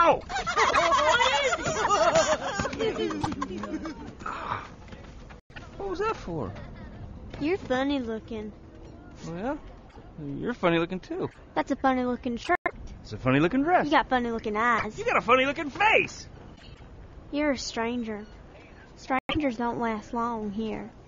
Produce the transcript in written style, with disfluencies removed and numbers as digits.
Ow! What was that for? You're funny looking. Oh, yeah? You're funny looking, too. That's a funny looking shirt. It's a funny looking dress. You got funny looking eyes. You got a funny looking face. You're a stranger. Strangers don't last long here.